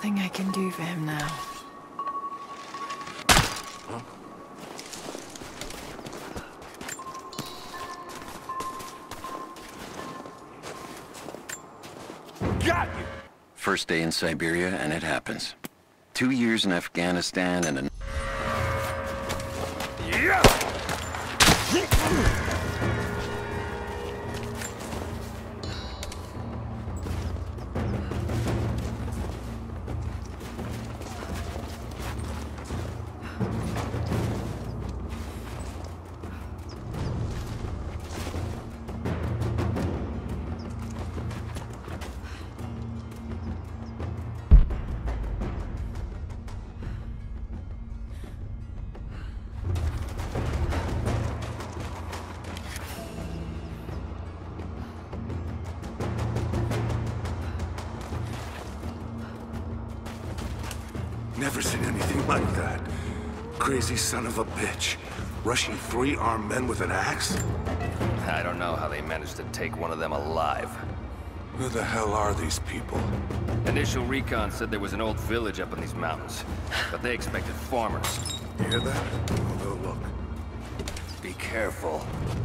nothing I can do for him now. Got you! First day in Siberia, and it happens. 2 years in Afghanistan and a... Yeah! Never seen anything like that. Crazy son of a bitch. Rushing 3 armed men with an axe? I don't know how they managed to take one of them alive. Who the hell are these people? Initial recon said there was an old village up in these mountains, but they expected farmers. You hear that? I'll go look. Be careful.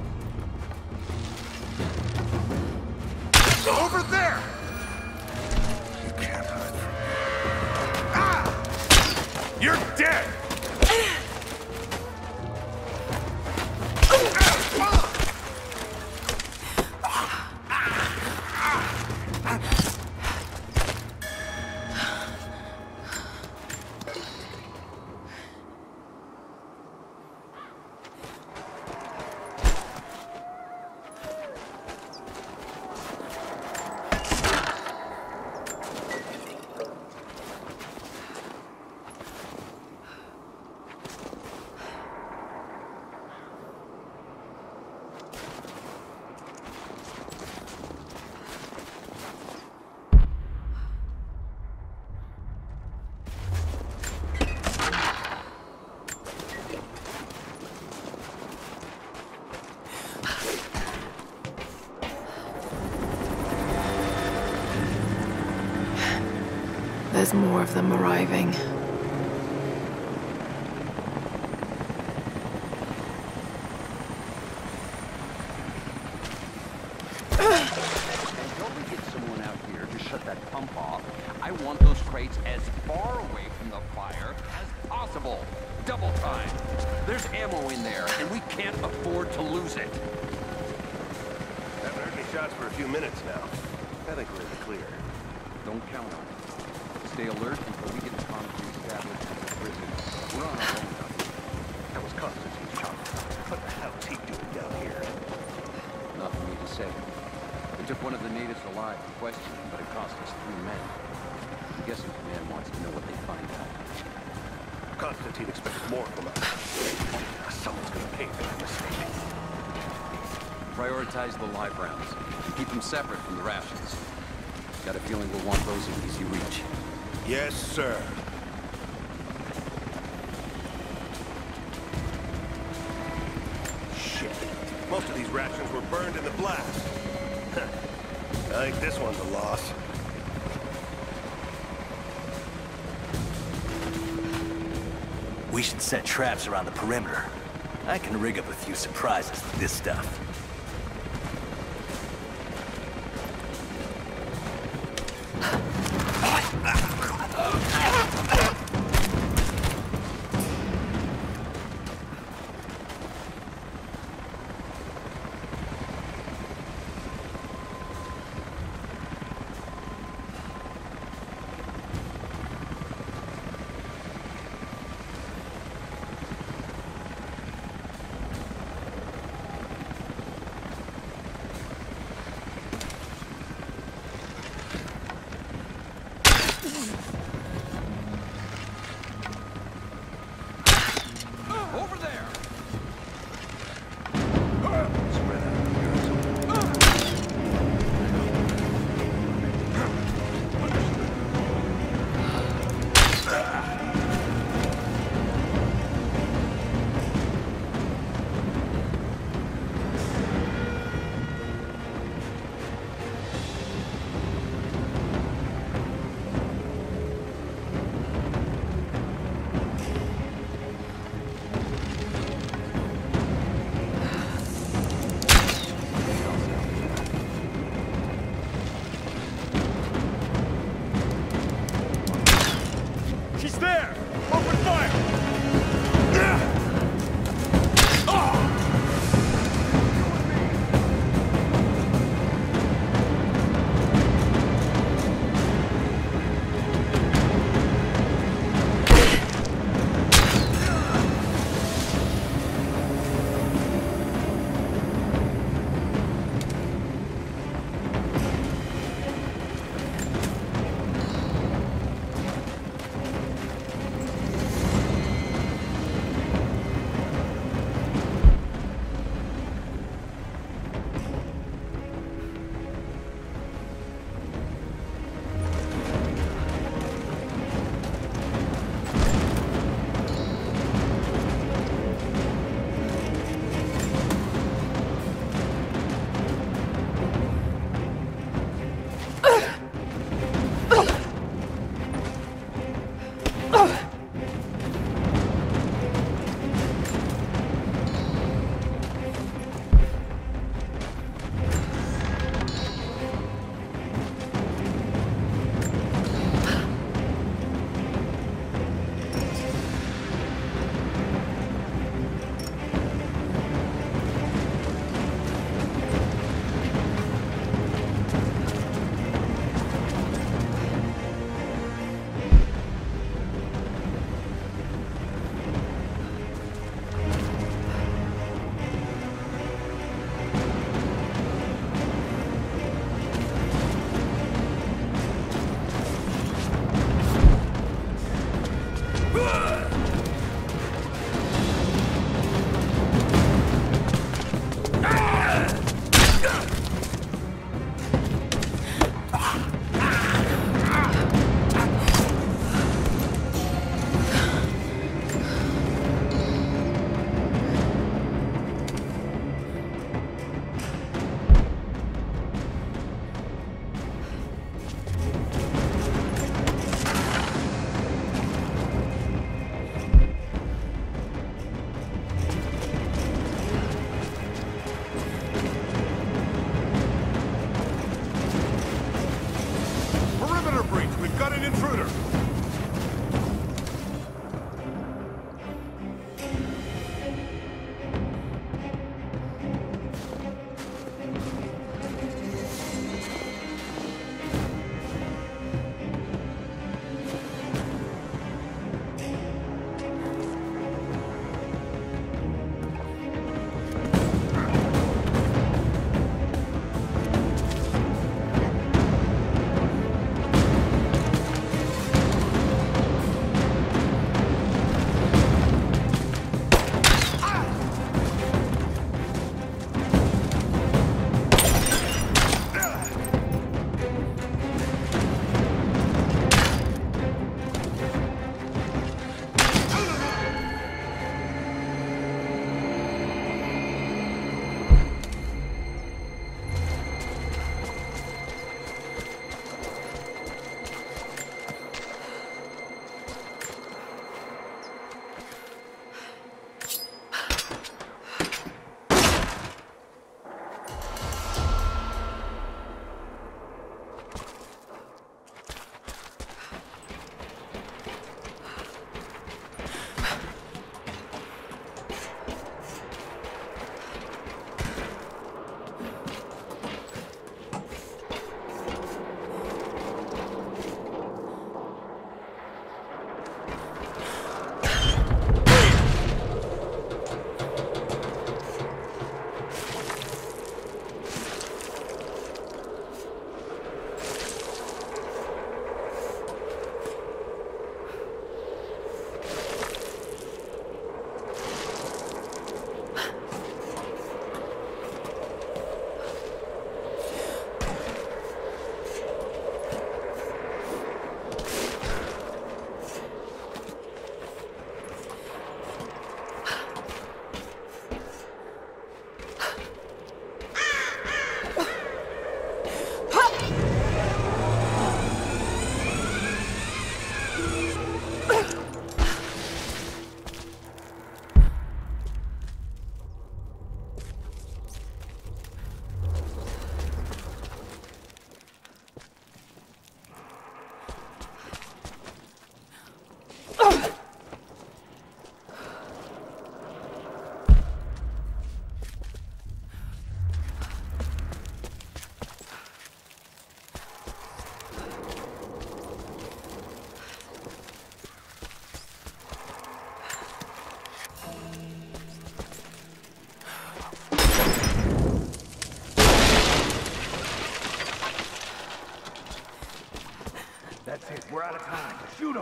Over there! You can't hide from me. Ah! You're dead! There's more of them arriving. Until we get someone out here to shut that pump off, I want those crates as far away from the fire as possible. Double time. There's ammo in there, and we can't afford to lose it. Haven't heard any shots for a few minutes now. I think we're in the clear. Don't count on it. Stay alert until we get the concrete established in the prison. We're on our own now. That was Constantine's chopper. What the hell is he doing down here? Not for me to say. We took one of the natives alive for questioning, but it cost us 3 men. I'm guessing the man wants to know what they find out. Constantine expects more from us. Someone's gonna pay for that mistake. Prioritize the live rounds. Keep them separate from the rations. Got a feeling we'll want those in easy reach. Yes, sir. Shit. Most of these rations were burned in the blast. I think this one's a loss. We should set traps around the perimeter. I can rig up a few surprises with this stuff.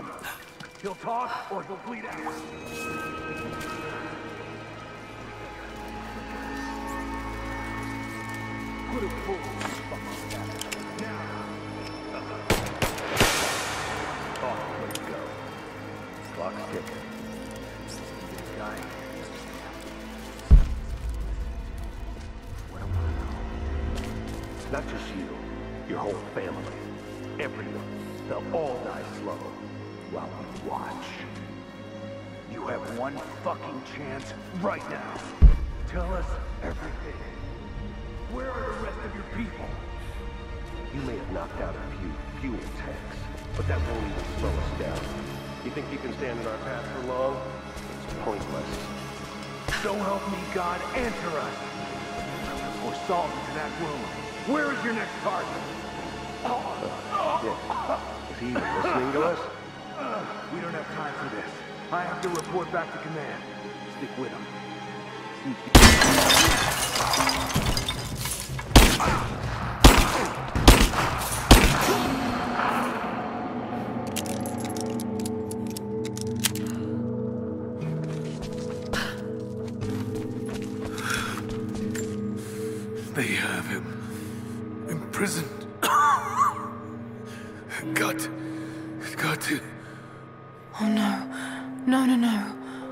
him. He'll talk or he'll bleed out. Put him full. Now. Oh, let's go. Clock's ticking. This guy. What am I? Not just you. Your whole family. Everyone. They'll all die slow. While we watch. You have one fucking chance right now. Tell us everything. Where are the rest of your people? You may have knocked out a few fuel tanks, but that won't even slow us down. You think you can stand in our path for long? It's pointless. So help me God, answer us! Or Saul's in that room. Where is your next target? Is he even listening to us? We don't have time for this. I have to report back to command. Stick with him. They have him imprisoned. Got to. Oh no. No, no, no.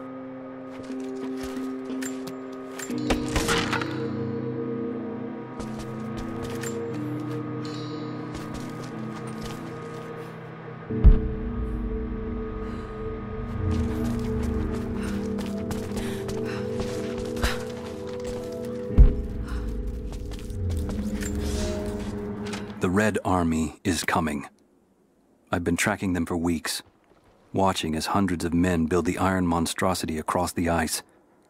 The Red Army is coming. I've been tracking them for weeks, watching as hundreds of men build the iron monstrosity across the ice.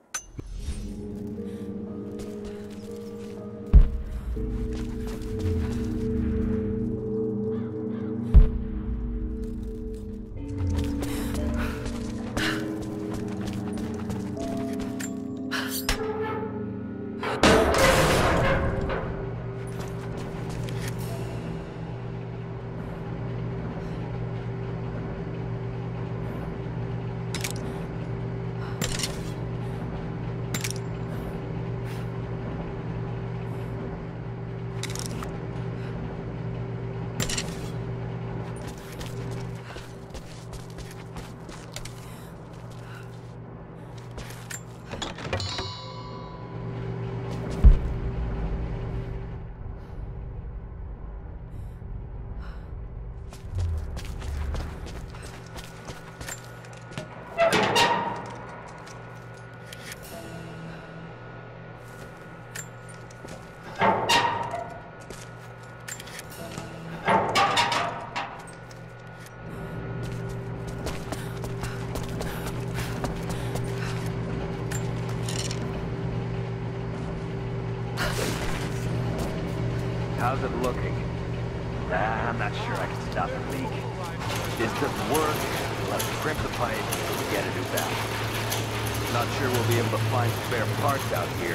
How's it looking? I'm not sure I can stop the leak. This doesn't work. We'll have to crimp the pipe and get a new valve. Not sure we'll be able to find spare parts out here.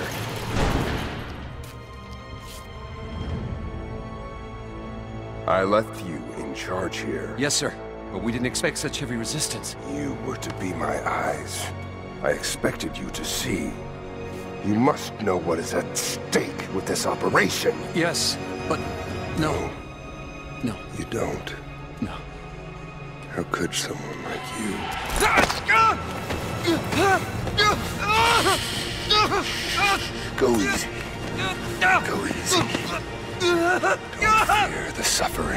I left you in charge here. Yes, sir. But we didn't expect such heavy resistance. You were to be my eyes. I expected you to see. You must know what is at stake with this operation. Yes, but no. No. You don't? No. How could someone like you? Go easy. Go easy. Don't fear the suffering.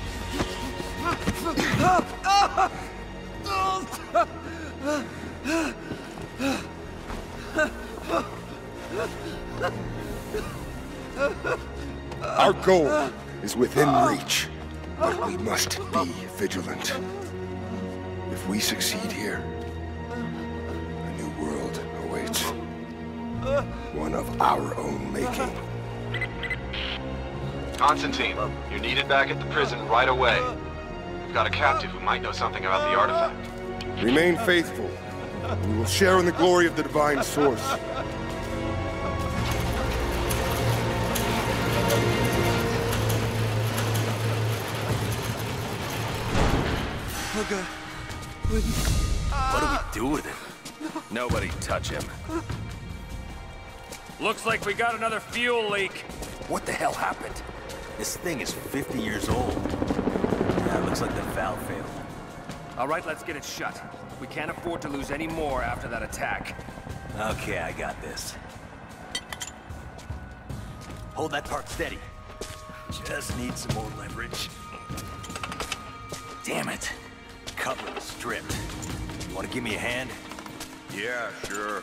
Our goal is within reach, but we must be vigilant. If we succeed here, a new world awaits. One of our own making. Constantine, you're needed back at the prison right away. We've got a captive who might know something about the artifact. Remain faithful. We will share in the glory of the divine source. Oh, God. What do we do with him? Nobody touch him. Looks like we got another fuel leak. What the hell happened? This thing is 50 years old. Yeah, it looks like the valve failed. All right, let's get it shut. We can't afford to lose any more after that attack. Okay, I got this. Hold that part steady. Just need some more leverage. Damn it. Coupler is stripped. You want to give me a hand? Yeah, sure.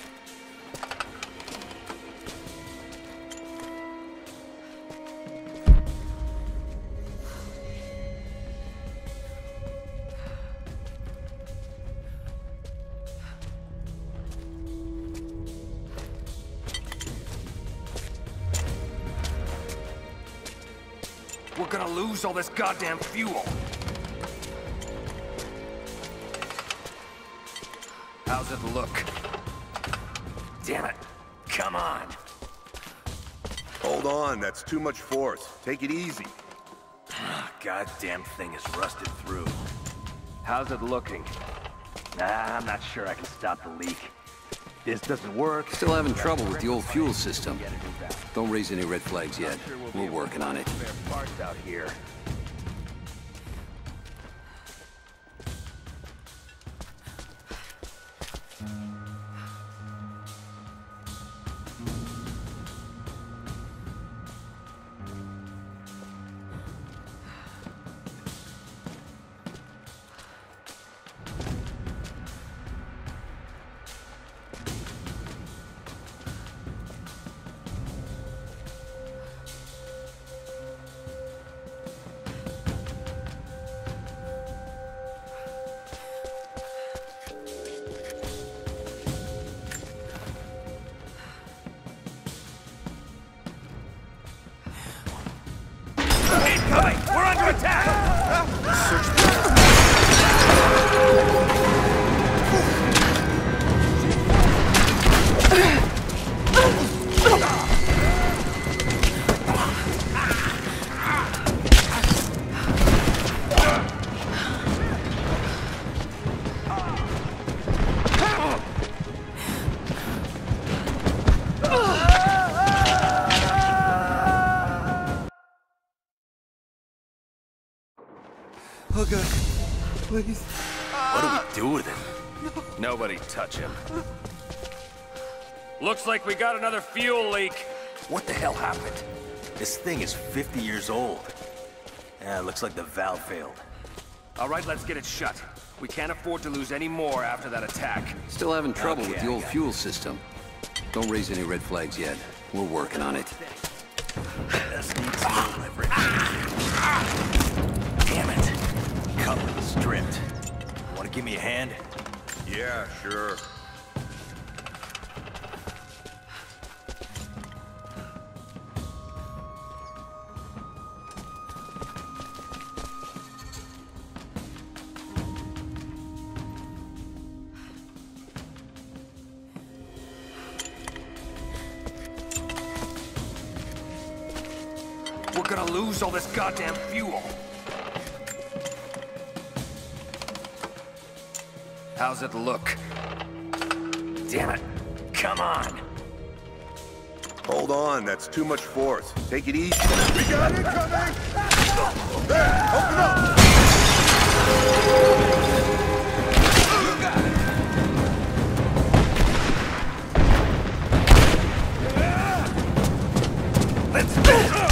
We're gonna lose all this goddamn fuel. How's it look? Damn it. Come on. Hold on, that's too much force. Take it easy. Goddamn thing is rusted through. How's it looking? I'm not sure I can stop the leak. This doesn't work. Still having trouble with the old fuel system. Don't raise any red flags yet. We're working on it. Spare parts out here. Incoming! We're under attack! Oh God, please. What do we do with him? Nobody touch him. Looks like we got another fuel leak. What the hell happened? This thing is 50 years old. Yeah, it looks like the valve failed. All right, let's get it shut. We can't afford to lose any more after that attack. Still having trouble with Okay, the old fuel system. Don't raise any red flags yet. We're working on it. Just need some more leverage. Damn it. Coupler is stripped. You want to give me a hand? Yeah, sure. We're gonna lose all this goddamn fuel. How's it look? Damn it. Come on. Hold on, that's too much force. Take it easy. We got it coming! There, open up! You got it. Let's go!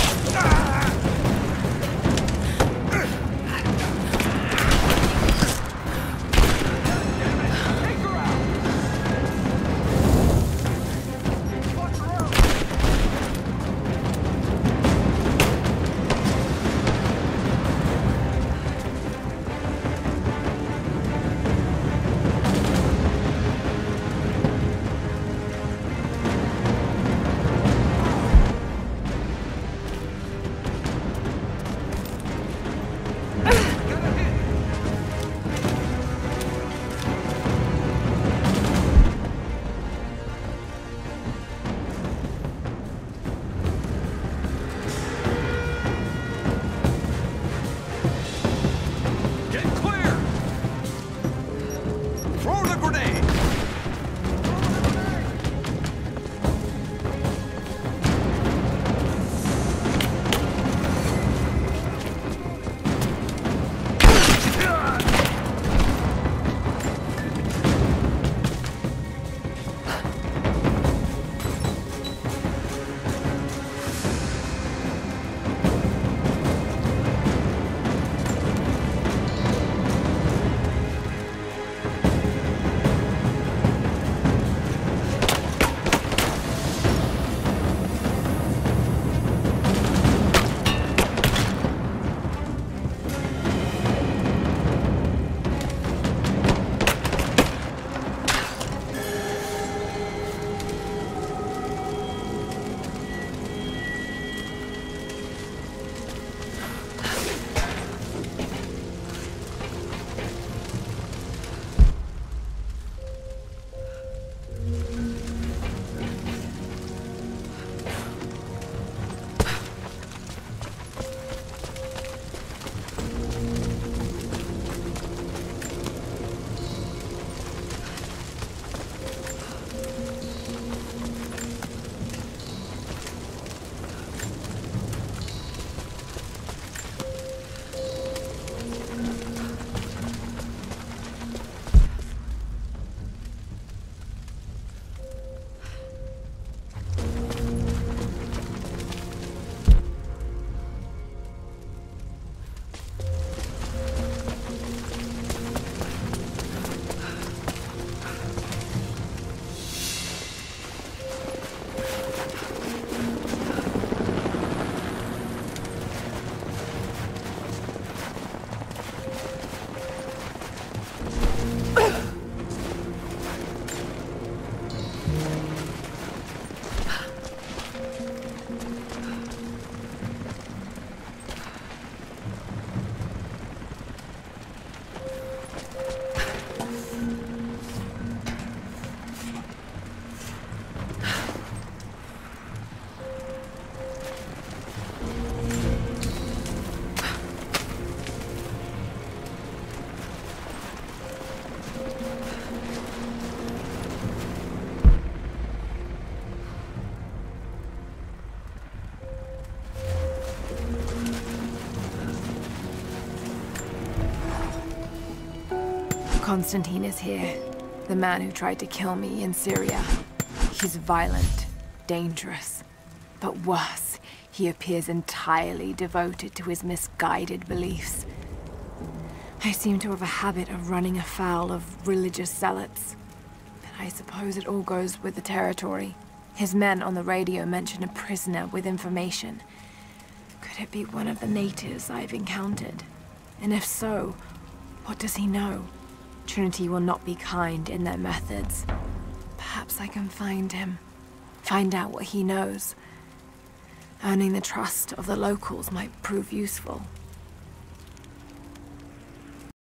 Constantine is here. The man who tried to kill me in Syria. He's violent, dangerous. But worse, he appears entirely devoted to his misguided beliefs. I seem to have a habit of running afoul of religious zealots. But I suppose it all goes with the territory. His men on the radio mention a prisoner with information. Could it be one of the natives I've encountered? And if so, what does he know? Trinity will not be kind in their methods. Perhaps I can find him. Find out what he knows. Earning the trust of the locals might prove useful.